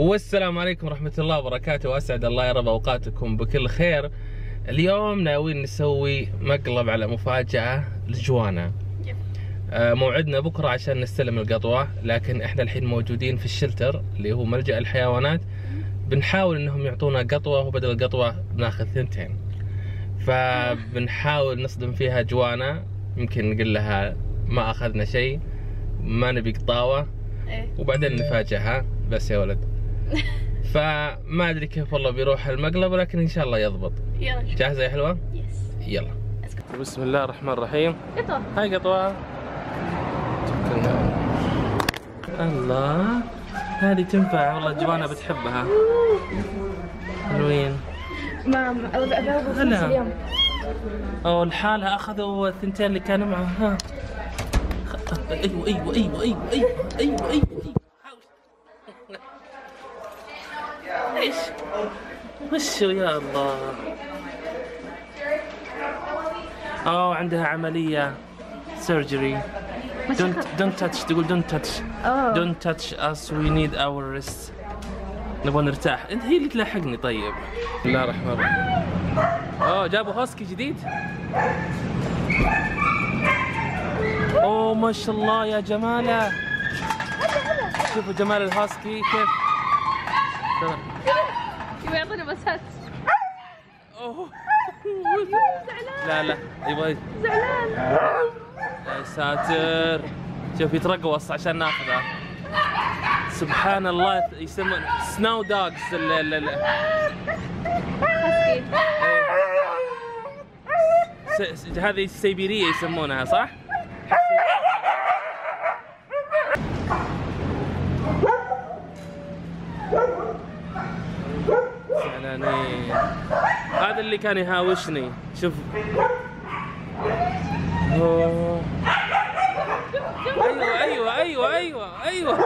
والسلام عليكم ورحمة الله وبركاته، وأسعد الله يا رب أوقاتكم بكل خير. اليوم ناويين نسوي مقلب على مفاجأة لجوانا. موعدنا بكرة عشان نستلم القطوة، لكن احنا الحين موجودين في الشلتر اللي هو ملجأ الحيوانات. بنحاول انهم يعطونا قطوة وبدل القطوة بناخذ 2، فبنحاول نصدم فيها جوانا. يمكن نقول لها ما أخذنا شيء، ما نبي قطاوة، وبعدين نفاجئها بس يا ولد. فما ادري كيف والله بيروح المقلب، ولكن ان شاء الله يضبط. يلا جاهزه يا حلوه؟ يس يلا. بسم الله الرحمن الرحيم. قطوة. هاي قطوه. الله، هذه تنفع والله، جوانا بتحبها. حلوين. مام أبغى اليوم. او لحالها اخذوا 2 اللي كانوا معه. ها ايوه ايوه ايوه ايوه ايوه ايوه ايوه ايش وشو يا الله. عندها عملية سيرجري. don't touch، تقول don't touch us, we need our rest. نبغى نرتاح. انت هي اللي تلاحقني. طيب بسم الله الرحمن الرحيم. جابوا هاسكي جديد. ما شاء الله يا جماله. شوفوا جمال الهاسكي كيف. يبغى يعطينا مسات. لا يبغى زعلان. يا ساتر، شوف يترقص عشان ناخذه. سبحان الله، يسمون سناو دوغز. هذه السيبيرية يسمونها صح؟ زعلانين. هذا اللي كان يهاوشني. شوف ايوه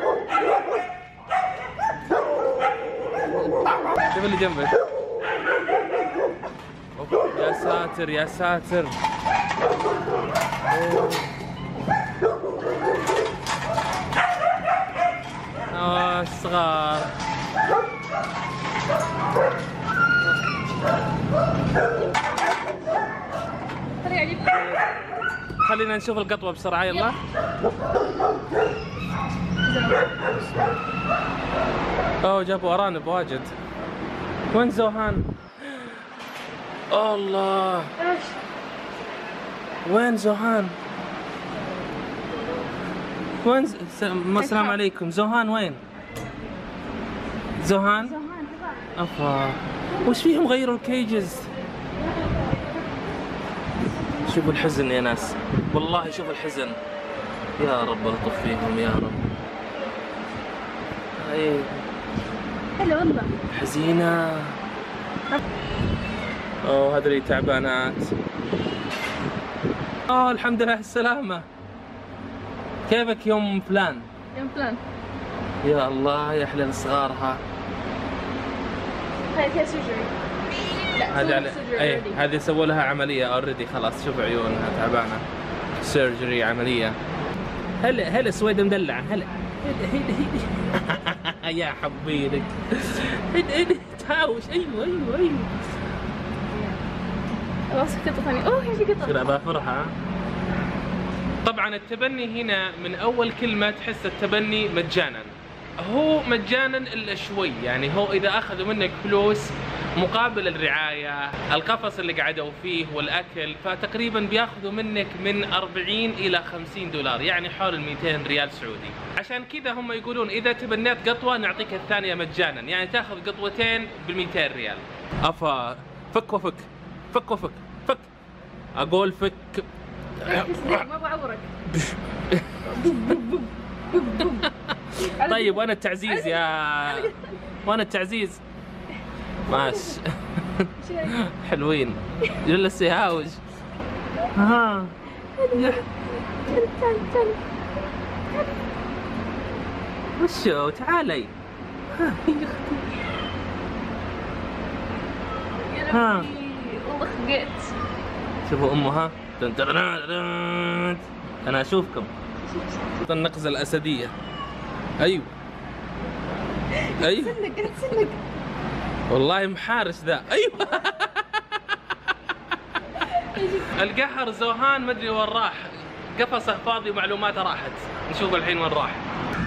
شوف اللي جنبك. يا ساتر يا ساتر. الصغار. خلينا نشوف القطوة بسرعة. يلا. جابوا أرانب واجد. وين زوهان؟ الله، وين زوهان؟ وين السلام عليكم. زوهان وين؟ زوهان؟ أفا وش فيهم غيروا الكيجز؟ شوفوا الحزن يا ناس، والله شوفوا الحزن. يا رب الطف فيهم يا رب. هلا والله حزينة. هذول تعبانات. الحمد لله على السلامة. كيفك يوم فلان؟ يوم فلان. يا الله يا حلال صغارها. هاي فيها سيرجري. لا هذه سووا لها عملية اوريدي خلاص. شوف عيونها تعبانة. سيرجري عملية. هلا سويدة مدلعة. هلا يا حبيبك. تهاوش. ايوه راسك قطة ثانية. هي في قطة. كذا بافرها. طبعا التبني هنا من اول كلمة تحس التبني مجانا. هو مجانا الا شوي، يعني هو اذا اخذوا منك فلوس مقابل الرعاية، القفص اللي قعدوا فيه والاكل، فتقريبا بياخذوا منك من 40 الى 50 دولار، يعني حول 200 ريال سعودي. عشان كذا هم يقولون اذا تبنيت قطوة نعطيك الثانية مجانا، يعني تاخذ قطوتين ب200 ريال. افا فك وفك فك وفك فك. اقول فك. ما بعورك. طيب وانا التعزيز وانا التعزيز. ماشي. حلوين. جلس يهاوش. وشو تعالي. والله خقيت. شوفوا امها. انا اشوفكم. النقزة الاسدية. ايوه ايوه تسلق والله محارس ذا. ايوه القهر زوهان ما ادري وين راح، قفصه فاضي ومعلوماته راحت. نشوف الحين وين راح.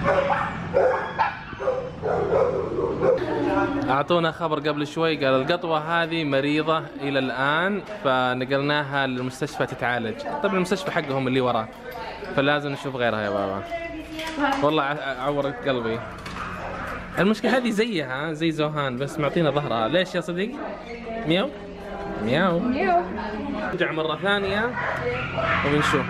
اعطونا خبر قبل شوي، قال القطوه هذه مريضه الى الان، فنقلناها للمستشفى تتعالج. طبعا المستشفى حقهم اللي وراه، فلازم نشوف غيرها يا بابا. والله عورت قلبي. المشكله هذه زيها زي زوهان بس معطينا ظهرها. ليش يا صديق؟ مياو مياو مياو. نرجع مرة ثانية وبنشوف.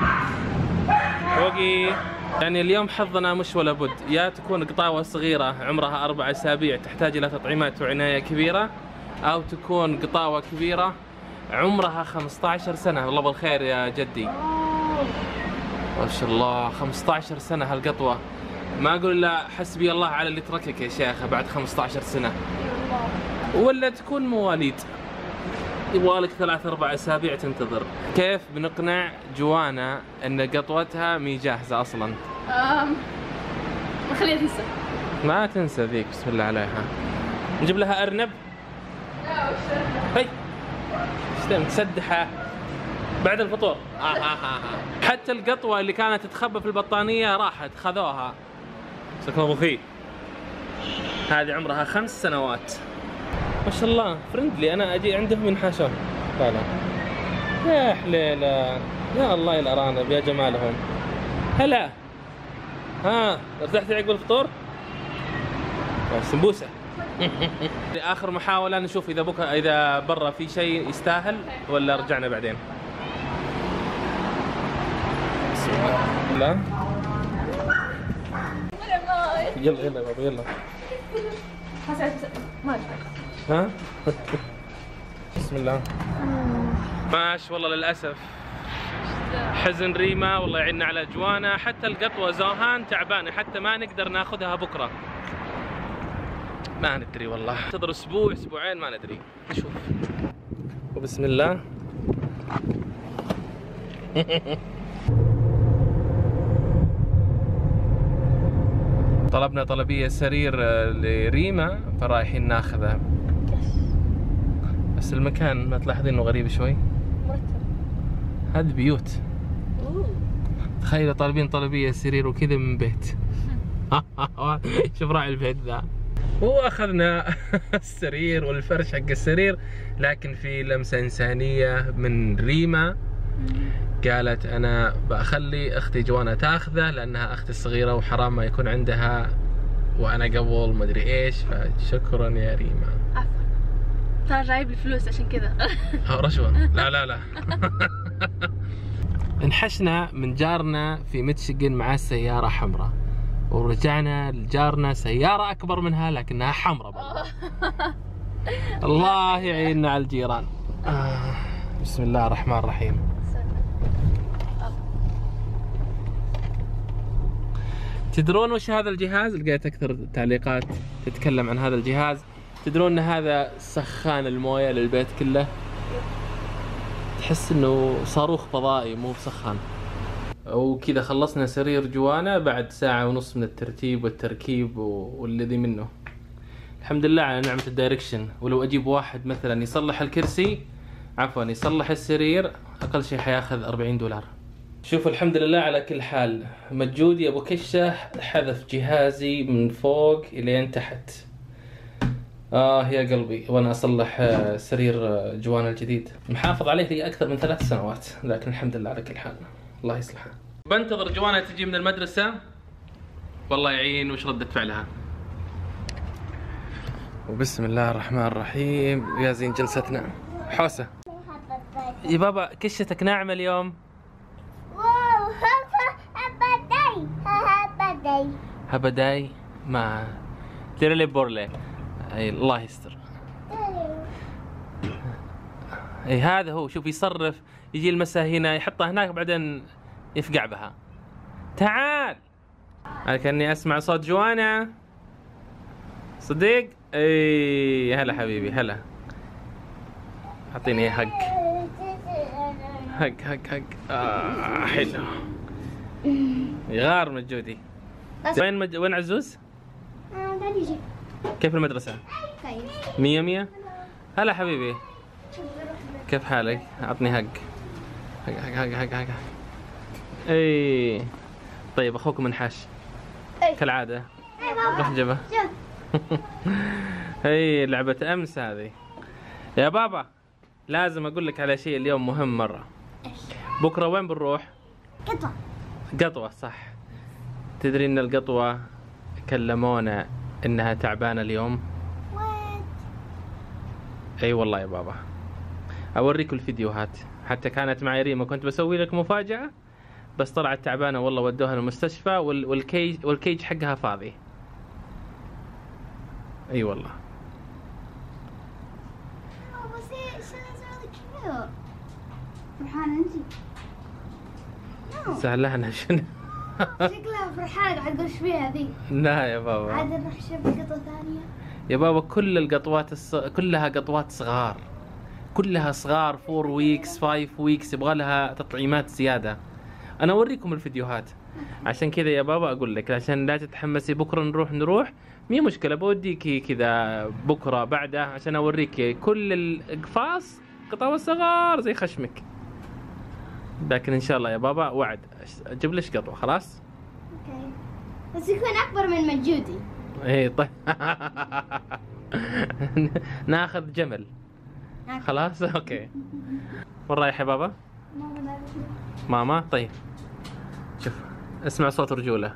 وقي يعني اليوم حظنا مش ولا بد، يا تكون قطاوة صغيرة عمرها 4 أسابيع تحتاج إلى تطعيمات وعناية كبيرة، أو تكون قطاوة كبيرة عمرها 15 سنة. الله بالخير يا جدي. ما شاء الله 15 سنة هالقطوة. ما أقول لا حسبي الله على اللي تركك يا شيخ بعد 15 سنة. ولا تكون مواليد يبغالك 3-4 أسابيع تنتظر. كيف بنقنع جوانا ان قطوتها مي جاهزة اصلا؟ خليها تنسى. ما تنسى ذيك، بسم الله عليها. نجيب لها ارنب. لا وش هي تسدحه بعد الفطور. حتى القطوة اللي كانت تتخبى في البطانية راحت خذوها. سكن ابو خي هذه عمرها 5 سنوات. ما شاء الله فرندلي. انا اجي عندهم ينحاشون. لا يا حليله، يا الله يا الارانب يا جمالهم. هلا ها ارتحتي عقب الفطور؟ سمبوسه. اخر محاوله نشوف اذا بكره اذا برا في شيء يستاهل ولا رجعنا بعدين. بسم الله. لا يلا يلا يا بابا يلا. ما ها بسم الله. ماش والله للاسف حزن ريما، والله يعيننا على جوانا. حتى القطوه زوهان تعبانه، حتى ما نقدر ناخذها بكره. ما ندري والله، ننتظر اسبوع اسبوعين ما ندري. نشوف. وبسم الله. طلبنا طلبيه سرير لريما فرايحين ناخذه. بس المكان ما تلاحظين انه غريب شوي؟ هذه بيوت. تخيلوا طالبين طلبيه سرير وكذا من بيت. شوف راعي البيت ذا. واخذنا السرير والفرش حق السرير، لكن في لمسه انسانيه من ريما. قالت انا بخلي اختي جوانا تاخذه لانها اختي الصغيره وحرام ما يكون عندها وانا قبل ما ادري ايش، فشكرا يا ريما. عفوا صار جايب لي فلوس عشان كذا. رشوه. لا لا لا. انحشنا من جارنا في ميتشيغن معاه سياره حمراء، ورجعنا لجارنا سياره اكبر منها لكنها حمراء برضه. الله يعيننا على الجيران. بسم الله الرحمن الرحيم. تدرون وش هذا الجهاز؟ لقيت اكثر تعليقات تتكلم عن هذا الجهاز. تدرون ان هذا سخان المويه للبيت كله؟ تحس انه صاروخ فضائي مو بسخان. وكذا خلصنا سرير جوانا بعد 1.5 ساعة من الترتيب والتركيب والذي منه. الحمد لله على نعمة الدايركشن. ولو اجيب واحد مثلا يصلح الكرسي، عفوا يصلح السرير، اقل شيء حياخذ $40. شوفوا الحمد لله على كل حال. مجودي ابو كشه حذف جهازي من فوق الين تحت. يا قلبي وانا اصلح سرير جوانا الجديد، محافظ عليه لي اكثر من 3 سنوات، لكن الحمد لله على كل حال. الله يصلحها. بنتظر جوانا تجي من المدرسة، والله يعين وش ردة فعلها. وبسم الله الرحمن الرحيم. يا زين جلستنا. حوسة يا بابا كشتك ناعمة اليوم. هبداي ما تيرلي بورلي. اي الله يستر. اي هذا هو. شوف يصرف، يجي المسا هنا يحطها هناك بعدين يفقع بها. تعال. انا كاني اسمع صوت جوانا. صديق؟ اي هلا حبيبي هلا. اعطيني حق حق حق حق. حلو. يغار مجودي. وين وين عزوز؟ تعالي جي. كيف المدرسة؟ كيف؟ 100 هلا حبيبي، كيف حالك؟ أعطني هق. هق. اي طيب اخوكم منحاش كالعادة. روح جبه. هي لعبة امس هذه. يا بابا لازم اقول لك على شيء اليوم مهم مرة. بكرة وين بنروح؟ قطوة صح. تدري ان القطوة كلمونا انها تعبانة اليوم؟ اي والله يا بابا. اوريكم الفيديوهات، حتى كانت معي ريما، كنت بسوي لك مفاجأة بس طلعت تعبانة والله، ودوها المستشفى والكيج حقها فاضي. اي والله. فرحانة انتي؟ زعلانة شنو؟ شكلها فرحانة قاعد تقول ايش فيها ذي؟ لا يا بابا. عاد نروح نشوف قطة ثانية. يا بابا كل القطوات كلها قطوات صغار، كلها صغار 4 ويكس 5 ويكس، يبغى لها تطعيمات زيادة. أنا أوريكم الفيديوهات عشان كذا يا بابا أقول لك، عشان لا تتحمسي بكرة نروح مي مشكلة، بوديكي كذا بكرة بعده عشان أوريك كل القفاص قطاوة صغار زي خشمك. لكن إن شاء الله يا بابا وعد أجيب لك قطوة خلاص؟ اوكي. بس يكون أكبر من مجودي. إيه طيب. ناخذ جمل. خلاص اوكي. وين رايح يا بابا؟ ماما طيب. شوف اسمع صوت رجولة.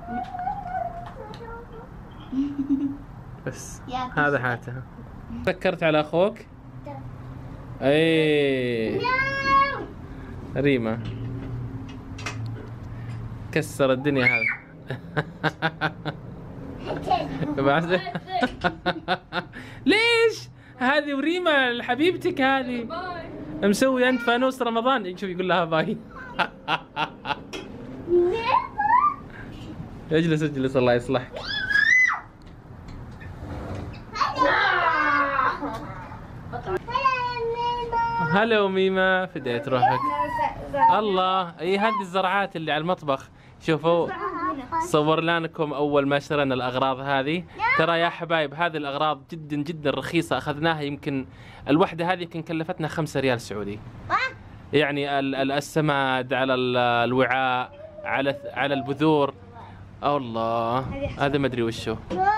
بس هذا حالته. فكرت على اخوك؟ اي ريما كسر الدنيا هذا. ليش؟ هذه وريما حبيبتك هذه مسوي انت فانوس رمضان. شوف يقول لها باي. اجلس الله يصلحك. هلا ميمة، فديت روحك. الله اي هذه الزرعات اللي على المطبخ. شوفوا صور لكم اول ما شرينا الاغراض هذه. ترى يا حبايب هذه الاغراض جدا جدا رخيصه، اخذناها يمكن الوحده هذه يمكن كلفتنا 5 ريال سعودي. يعني السماد على الوعاء على البذور. الله هذا ما ادري وشو.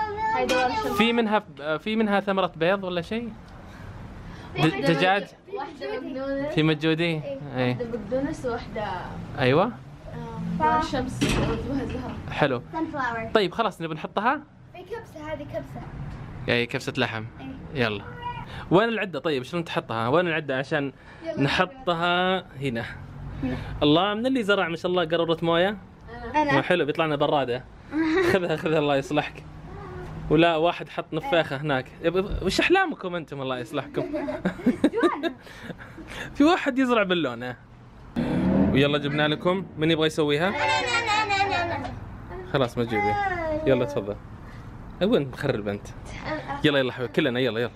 في منها ثمره بيض ولا شيء؟ دجاج. واحدة بقدونس. في مجودي. اي واحدة بقدونس وواحدة ايوه دور الشمس وجوها زهرة. حلو. طيب خلاص نبي نحطها. في كبسة، هذه كبسة. اي كبسة لحم. يلا وين العدة؟ طيب شلون تحطها؟ وين العدة عشان نحطها هنا؟ الله من اللي زرع ما شاء الله قرورة موية؟ أنا. حلو بيطلع لنا برادة. خذها الله يصلحك. ولا واحد حط نفاخة هناك. وش أحلامكم أنتم الله يصلحكم؟ في واحد يزرع باللون. ويلا جبنا لكم. من يبغى يسويها؟ خلاص ما تجيبي. يلا تفضل. وين مخرب البنت؟ يلا حبيبي كلنا يلا.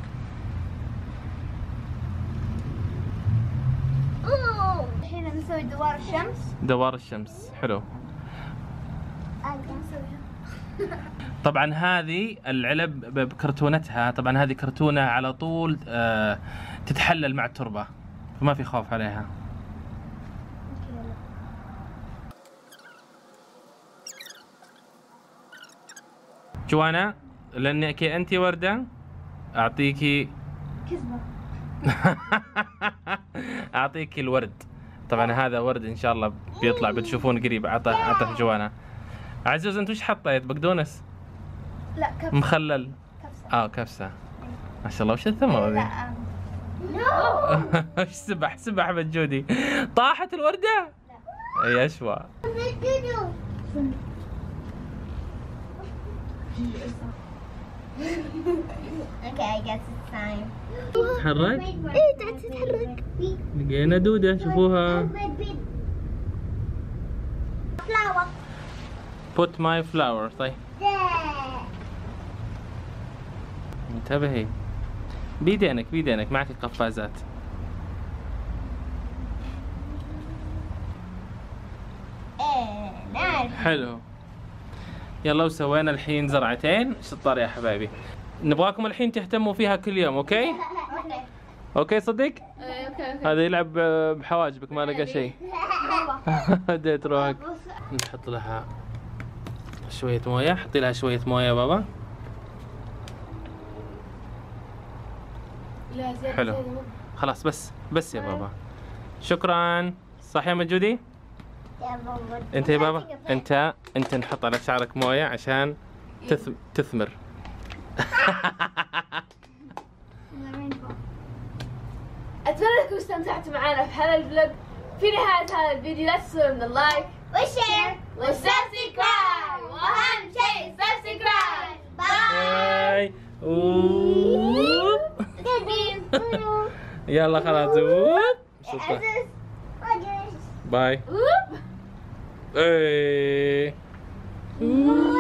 الحين نسوي دوار الشمس. دوار الشمس حلو. طبعا هذه العلب بكرتونتها، طبعا هذه كرتونة على طول تتحلل مع التربة، فما في خوف عليها. جوانا لانك انت وردة اعطيكي كذبة. اعطيكي الورد. طبعا هذا ورد ان شاء الله بيطلع بتشوفون قريب. عطه جوانا. عزوز انت وش حطيت؟ بقدونس؟ لا كبسة. مخلل. كبسة. كبسة. ما شاء الله وش الثمرة ذي؟ وش سبح بجودي. طاحت الوردة؟ لا اي اشوى. Okay, I guess it's time. تحرك؟ ايه قاعد تتحرك. لقينا دودة شوفوها. Flower. Put my flower. طيب انتبهي بيدينك معك قفازات. نار. حلو. يلا وسوينا الحين زرعتين شطار يا حبايبي. نبغاكم الحين تهتموا فيها كل يوم، اوكي؟ اوكي صدق؟ اوكي. هذا يلعب بحواجبك ما لقى شيء. هديت روحك. نحط لها شوية موية، حطي لها شوية موية يا بابا. لا زيادة حلو. زيادة. خلاص بس يا بابا. شكرا. صح يا مجودي؟ انت يا بابا انت نحط على شعرك مويه عشان تثمر. اتمنى انكم استمتعتوا معنا في هذا الفلوج. في نهاية هذا الفيديو لا تنسوا من اللايك والشير والسبسكرايب، واهم شيء سبسكرايب. باي. باي. يلا خلاص. شكرا. باي. ووب. ايه.